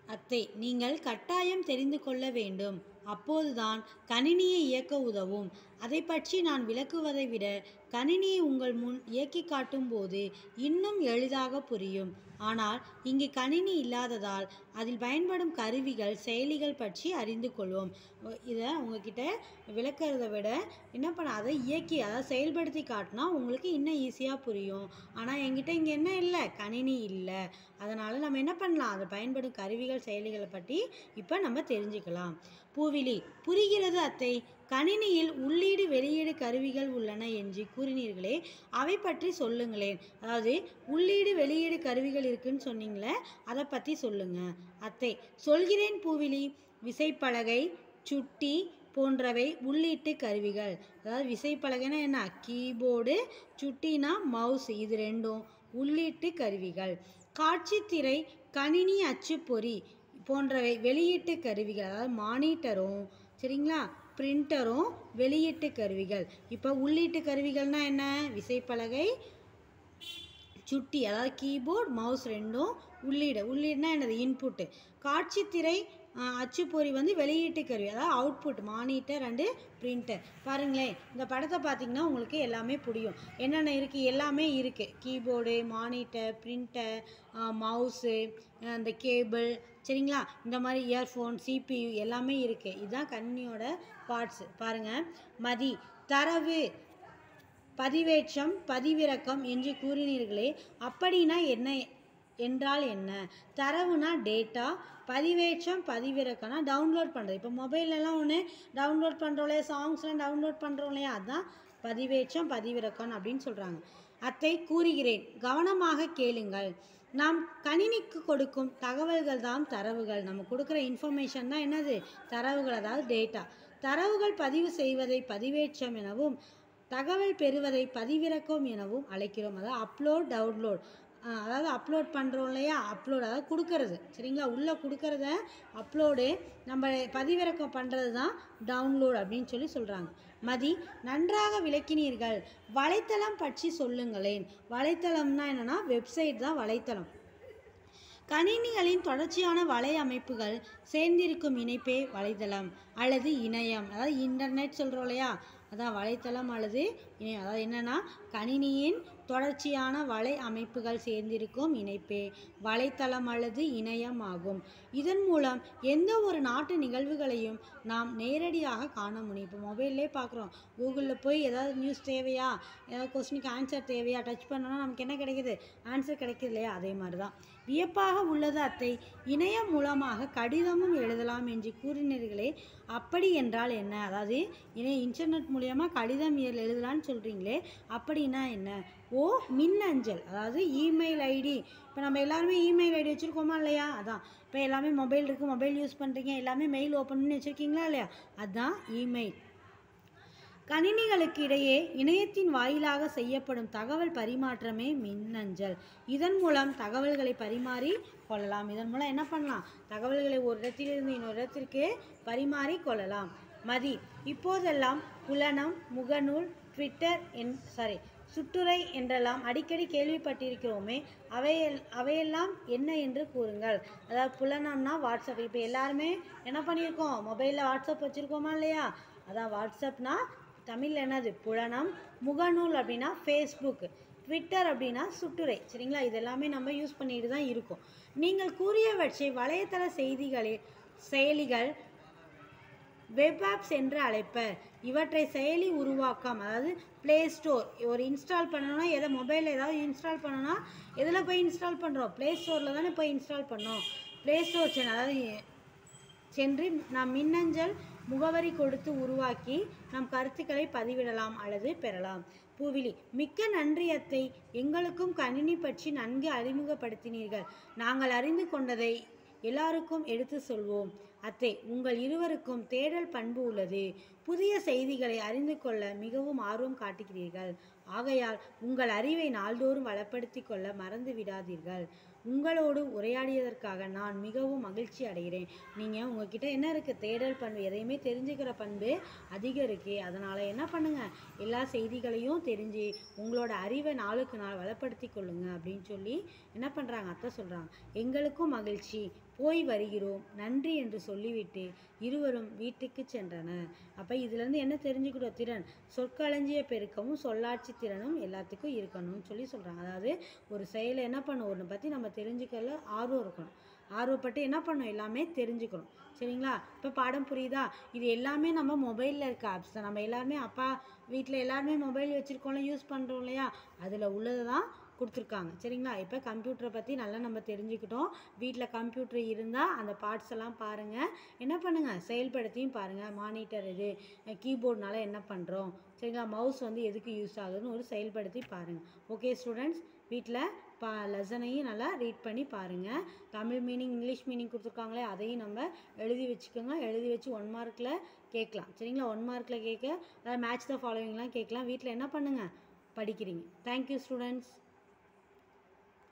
அத்தை, நீங்கள் கட்டாயம் தெரிந்து கொள்ள வேண்டும். அப்போதுதான் கணினியை இயக்க உதவும். அதை பற்றி நான் விளக்குவதை விட கணினியை உங்கள் முன் இயக்கி காட்டும் போது இன்னும் எளிதாக புரியும். ஆனால் இங்கு கணினி இல்லாததால் அதில் பயன்படும் கருவிகள், செயலிகள் பற்றி அறிந்து கொள்வோம். இதை உங்ககிட்ட விளக்குறதை விட என்ன பண்ண, அதை இயக்கி, அதாவது செயல்படுத்தி காட்டினா உங்களுக்கு இன்னும் ஈஸியாக புரியும். ஆனால் என்கிட்ட இங்கே என்ன இல்லை, கணினி இல்லை. அதனால் நம்ம என்ன பண்ணலாம், அதை பயன்படும் கருவிகள், செயலிகளை பற்றி இப்போ நம்ம தெரிஞ்சுக்கலாம். பூவிலி: புரிகிறது அத்தை. கணினியில் உள்ளீடு வெளியீடு கருவிகள் உள்ளன என்று கூறினீர்களே, அவை பற்றி சொல்லுங்களேன். அதாவது உள்ளீடு வெளியீடு கருவிகள் இருக்குன்னு சொன்னீங்களே, அதை பற்றி சொல்லுங்க. அத்தை: சொல்கிறேன் பூவிலி. விசைப்பலகை, சுட்டி போன்றவை உள்ளீட்டு கருவிகள். அதாவது விசைப்பலகைனா என்ன, கீபோர்டு, சுட்டினா மவுஸ், இது ரெண்டும் உள்ளீட்டு கருவிகள். காட்சித்திரை, கணினி அச்சுப்பொறி போன்றவை வெளியீட்டு கருவிகள். அதாவது மானிட்டரும் சரிங்களா, பிரிண்டரும் வெளியீட்டு கருவிகள். இப்போ உள்ளீட்டு கருவிகள்னால் என்ன, விசைப்பலகை, சுட்டி அதாவது கீபோர்டு, மவுஸ் ரெண்டும் உள்ளீடுனா என்னது, இன்புட்டு. காட்சித்திரை அச்சுப்பொறி வெளியீட்டு கருவி, அதாவது அவுட்புட், மானிட்டர் அண்டு பிரிண்டர். பாருங்களேன், இந்த படத்தை பார்த்திங்கன்னா உங்களுக்கு எல்லாமே புரியும். என்னென்ன இருக்குது, எல்லாமே இருக்குது. கீபோர்டு, மானிட்டர், பிரிண்டர், மவுஸு, இந்த கேபிள் சரிங்களா, இந்த மாதிரி இயர்ஃபோன், சிபியு எல்லாமே இருக்குது. இதுதான் கணினியோட பார்ட்ஸு. பாருங்கள், மதி, தரவு, பதிவேற்றம், பதிவிறக்கம் என்று கூறினீர்களே, அப்படின்னா என்ன, என்றால் என்ன? தரவுனா டேட்டா, பதிவேற்றம் பதிவிறக்கம்னா டவுன்லோட் பண்ணுறது. இப்போ மொபைல்லலாம் ஒன்று டவுன்லோட் பண்ணுறோம் இல்லையா, சாங்ஸ்லாம் டவுன்லோட் பண்ணுறோம் இல்லையா, அதுதான் பதிவேற்றம் பதிவிறக்கம் அப்படின்னு சொல்கிறாங்க. அத்தை கூறுகிறேன், கவனமாக கேளுங்கள். நாம் கணினிக்கு கொடுக்கும் தகவல்கள் தான் தரவுகள். நம்ம கொடுக்குற இன்ஃபர்மேஷன் தான் என்னது, தரவுகள், அதாவது டேட்டா. தரவுகள் பதிவு செய்வதை பதிவேற்றம் எனவும், தகவல் பெறுவதை பதிவிறக்கம் எனவும் அழைக்கிறோம். அதாவது அப்லோட், டவுன்லோட். அதாவது அப்லோட் பண்ணுறோம் இல்லையா, அப்லோட் அதாவது கொடுக்கறது சரிங்களா, உள்ளே கொடுக்கறத அப்லோடு, நம்ம பதிவிறக்கம் பண்ணுறது தான் டவுன்லோட் அப்படின்னு சொல்கிறாங்க. மதி, நன்றாக விளக்கினீர்கள். வலைத்தளம் பற்றி சொல்லுங்களேன். வலைத்தளம்னா என்னென்னா வெப்சைட் தான் வலைத்தளம். கணினிகளின் தொடர்ச்சியான வலை அமைப்புகள் சேர்ந்திருக்கும் இணைப்பே வலைத்தளம் அல்லது இணையம். அதாவது இன்டர்நெட் சொல்கிறோம் இல்லையா, அதான் வலைத்தளம் அல்லது இணையம். அதாவது என்னென்னா கணினியின் தொடர்ச்சியான வலை அமைப்புகள் சேர்ந்திருக்கும் இணைப்பே வலைத்தளம் அல்லது இணையம் ஆகும். இதன் மூலம் எந்த ஒரு நாட்டு நிகழ்வுகளையும் நாம் நேரடியாக காண முடியும். இப்போ மொபைல்லே பார்க்குறோம், கூகுளில் போய் ஏதாவது நியூஸ் தேவையா, ஏதாவது கொஸ்டினுக்கு ஆன்சர் தேவையா, டச் பண்ணோன்னா நமக்கு என்ன கிடைக்குது, ஆன்சர் கிடைக்குது இல்லையா. அதே மாதிரி தான் வியப்பாக உள்ளது அத்தை. இணையம் மூலமாக கடிதமும் எழுதலாம் என்று கூறினீர்களே, அப்படி என்றால் என்ன? அதாவது இன்டர்நெட் மூலியமாக கடிதம் எழுதலான்னு சொல்கிறீங்களே, அப்படின்னா என்ன? ஓ, மின்னஞ்சல், அதாவது இமெயில் ஐடி. இப்போ நம்ம எல்லாருமே இமெயில் ஐடி வச்சுருக்கோமா இல்லையா, அதான். இப்போ எல்லாமே மொபைல் இருக்குது, மொபைல் யூஸ் பண்ணுறீங்க, எல்லாமே மெயில் ஓப்பன் பண்ணி வச்சுருக்கீங்களா இல்லையா, அதுதான் இமெயில். கணினிகளுக்கு இடையே இணையத்தின் வாயிலாக செய்யப்படும் தகவல் பரிமாற்றமே மின்னஞ்சல். இதன் மூலம் தகவல்களை பரிமாறி கொள்ளலாம். இதன் மூலம் என்ன பண்ணலாம், தகவல்களை ஒரு இடத்திலிருந்து இன்னொரு இடத்திற்கு பரிமாறி கொள்ளலாம். மதி, இப்போதெல்லாம் புலனம், முகநூல், ட்விட்டர் சுட்டுரை என்றெல்லாம் அடிக்கடி கேள்விப்பட்டிருக்கிறோமே, அவையெல்லாம் என்ன என்று கூறுங்கள். அதாவது புலனம்னா வாட்ஸ்அப். இப்போ எல்லாருமே என்ன பண்ணியிருக்கோம், மொபைலில் வாட்ஸ்அப் வச்சுருக்கோமா இல்லையா, அதான் வாட்ஸ்அப்னா தமிழில் என்னது, புலனம். முகநூல் அப்படின்னா ஃபேஸ்புக். ட்விட்டர் அப்படின்னா சுட்டுரை சரிங்களா. இதெல்லாமே நம்ம யூஸ் பண்ணிட்டு தான் இருக்கோம். நீங்கள் கூறியவற்றை வலைத்தள செயலிகள் வெப் ஆப்ஸ் என்று அழைப்பர். இவற்றை செயலி உருவாக்கம், அதாவது ப்ளே ஸ்டோர். ஒரு இன்ஸ்டால் பண்ணணும்னா மொபைலில் ஏதாவது இன்ஸ்டால் பண்ணணும்னா எதில் போய் இன்ஸ்டால் பண்ணுறோம், ப்ளே ஸ்டோரில் தானே போய் இன்ஸ்டால் பண்ணோம். ப்ளே ஸ்டோர் அதாவது சென்று நாம் மின்னஞ்சல் முகவரி கொடுத்து உருவாக்கி நம் கருத்துக்களை பதிவிடலாம் அல்லது பெறலாம். பூவிலி, மிக்க நன்றி அத்தை. எங்களுக்கும் கணினி பற்றி நன்கு அறிமுகப்படுத்தினீர்கள். நாங்கள் அறிந்து கொண்டதை எல்லாருக்கும் எடுத்து சொல்வோம். அத்தை, உங்கள் இருவருக்கும் தேடல் பண்பு உள்ளது. புதிய செய்திகளை அறிந்து கொள்ள மிகவும் ஆர்வம் காட்டுகிறீர்கள். ஆகையால் உங்கள் அறிவை நாள்தோறும் வளப்படுத்தி கொள்ள மறந்து விடாதீர்கள். உங்களோடு உரையாடியதற்காக நான் மிகவும் மகிழ்ச்சி அடைகிறேன். நீங்கள் உங்ககிட்ட என்ன இருக்குது, தேடல் பண்பு, எதையுமே தெரிஞ்சுக்கிற பண்பு அதிகம் இருக்குது. அதனால் என்ன பண்ணுங்கள், எல்லா செய்திகளையும் தெரிஞ்சு உங்களோட அறிவை நாளுக்கு நாள் வளப்படுத்தி கொள்ளுங்க அப்படின்னு சொல்லி என்ன பண்ணுறாங்க, அத்தை சொல்கிறாங்க. எங்களுக்கும் மகிழ்ச்சி. போய் வருகிறோம் நன்றி என்று சொல்லிவிட்டு இருவரும் வீட்டுக்கு சென்றனர். அப்போ இதுலேருந்து என்ன தெரிஞ்சுக்கிட்டோம்? திறன் சொற்களஞ்சிய பெருக்கமும் சொல்லாட்சி திறனும் எல்லாத்துக்கும் இருக்கணும்னு சொல்கிறாங்க. அதாவது ஒரு செயலை என்ன பண்ணும், ஒன்று பற்றி நம்ம தெரிஞ்சுக்கல ஆர்வம் இருக்கணும். ஆர்வப்பட்டு என்ன பண்ணணும், எல்லாமே தெரிஞ்சுக்கணும். சரிங்களா? இப்போ பாடம் புரியுதா? இது எல்லாமே நம்ம மொபைலில் இருக்க ஆப்ஸ் தான். நம்ம எல்லாருமே அப்பா வீட்டில் எல்லாருமே மொபைல் வச்சுருக்கோம்ல, யூஸ் பண்ணுறோம் இல்லையா? அதில் உள்ளது தான் கொடுத்துருக்காங்க. சரிங்களா? இப்போ கம்ப்யூட்டரை பற்றி நல்லா நம்ம தெரிஞ்சுக்கிட்டோம். வீட்டில் கம்ப்யூட்டர் இருந்தால் அந்த பார்ட்ஸ் எல்லாம் பாருங்கள், என்ன பண்ணுங்கள், செயல்படுத்தியும் பாருங்கள். மானிட்டர் இது, கீபோர்ட்னால என்ன பண்ணுறோம், சரிங்களா? மவுஸ் வந்து எதுக்கு யூஸ் ஆகுதுன்னு ஒரு செயல்படுத்தி பாருங்கள். ஓகே ஸ்டூடெண்ட்ஸ், வீட்டில் லெசனையும் நல்லா ரீட் பண்ணி பாருங்கள். தமிழ் மீனிங் இங்கிலீஷ் மீனிங் கொடுத்துருக்காங்களே, அதையும் நம்ம எழுதி வச்சுக்கோங்க. எழுதி வச்சு 1 மார்க்கில் கேட்கலாம். சரிங்களா? 1 மார்க்கில் கேட்க, அதாவது மேட்ச் த ஃபாலோவிங்லாம் கேட்கலாம். வீட்டில் என்ன பண்ணுங்கள், படிக்கிறீங்க. Thank you students.